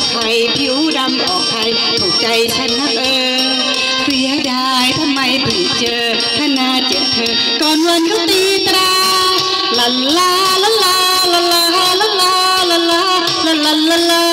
อกไข่ผิวดำออกไข่ถูกใจฉันนะเสียดายทำไมเพิ่งเจอถ้าน่าเจอเธอก่อนวันเขาตีตราลาลาลาลาลาลาลาลาลาลาลาลาลาลา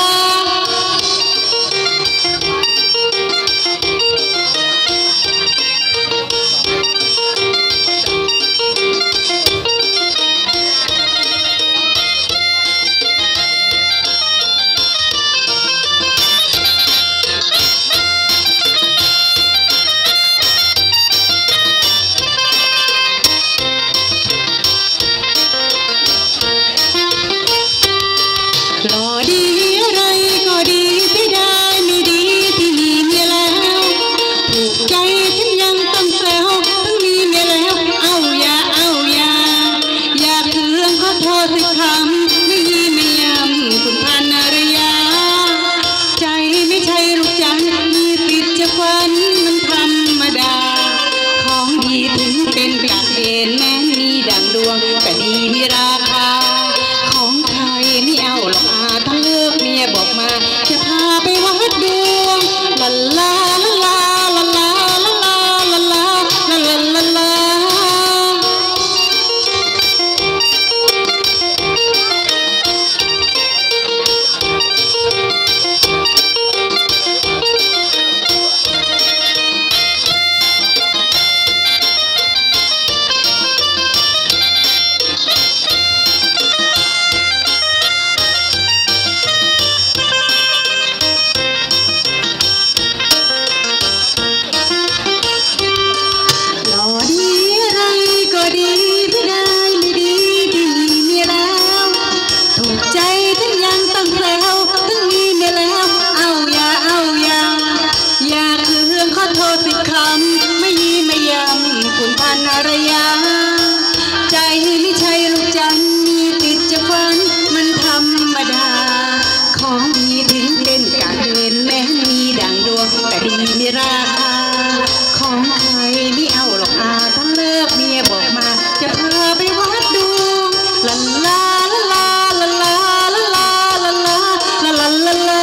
หล่อดีอะไรก็ดีเสียดายไม่ดีที่มีเมียแล้วถูกใจฉันยังต้องแซวต้องมีเมียแล้วเอาอย่าอย่าเคืองขอโทษสักคำไม่ยีไม่ยำคุณพันนารยาใจไม่ใช่ลูกจันมีติดจะฝันมันธรรมดาของดีถึงเป็นกะเกณฑ์แม้มีดังดวงก็ดีมีราคาของไทยไม่เอาหรอกถ้าเลิกเมียบอกมาจะพาไปวัดดวงลาลาลาลาลาลาลาลาลาลาลาลาลาคุณพันนารยาใจไม่ใช่ลูกจันมีติดจะฝันมันธรรมดาของดีถึงเป็นกะเกณฑ์แม้มีดังดวงแต่ดีมีราคาของใครไม่เอาหรอกถ้าเลิกเมียบอกมาจะพาไปวัดดวงลาลาลาลาลาลาลาลาลาลาลาลาลา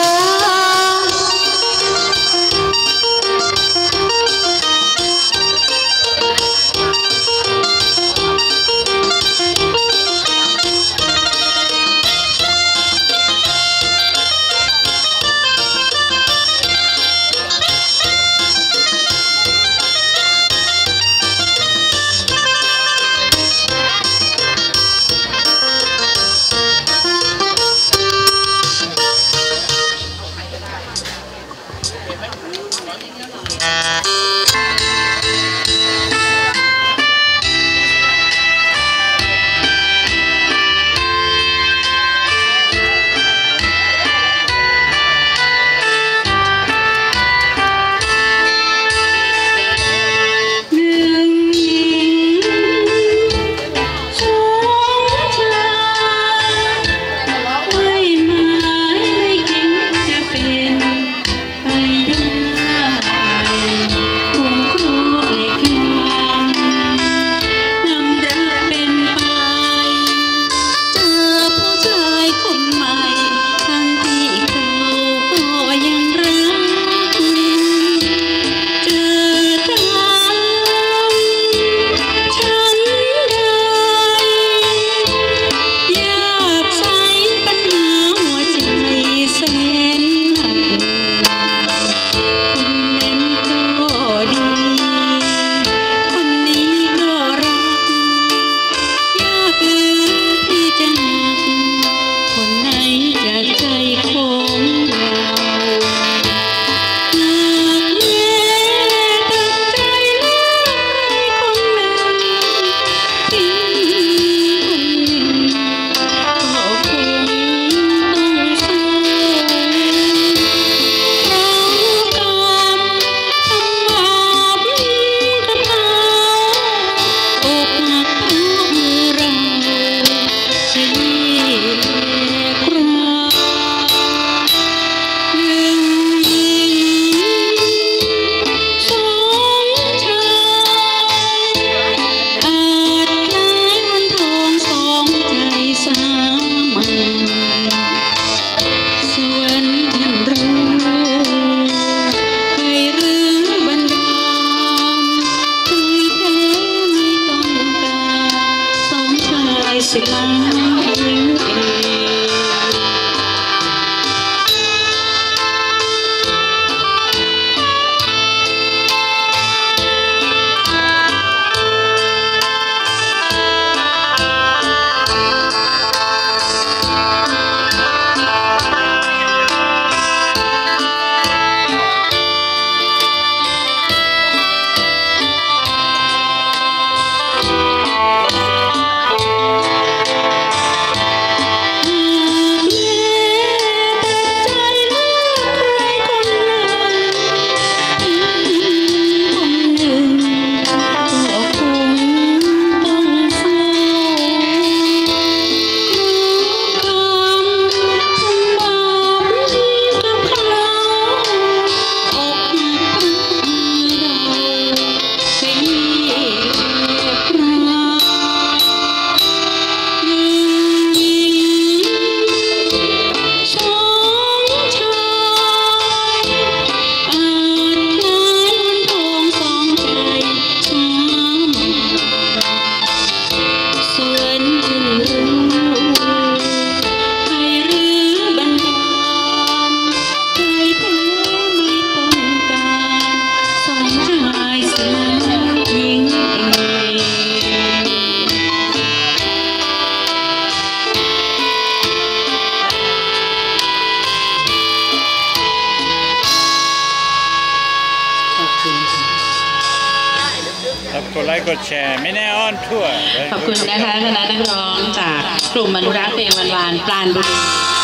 กดไลค์กดแชร์ไม่แน่อ้อนทั่วขอบคุณนะคะคณะนักร้องจากกลุ่มอนุรักษ์เพลงวันวานปราณบุรี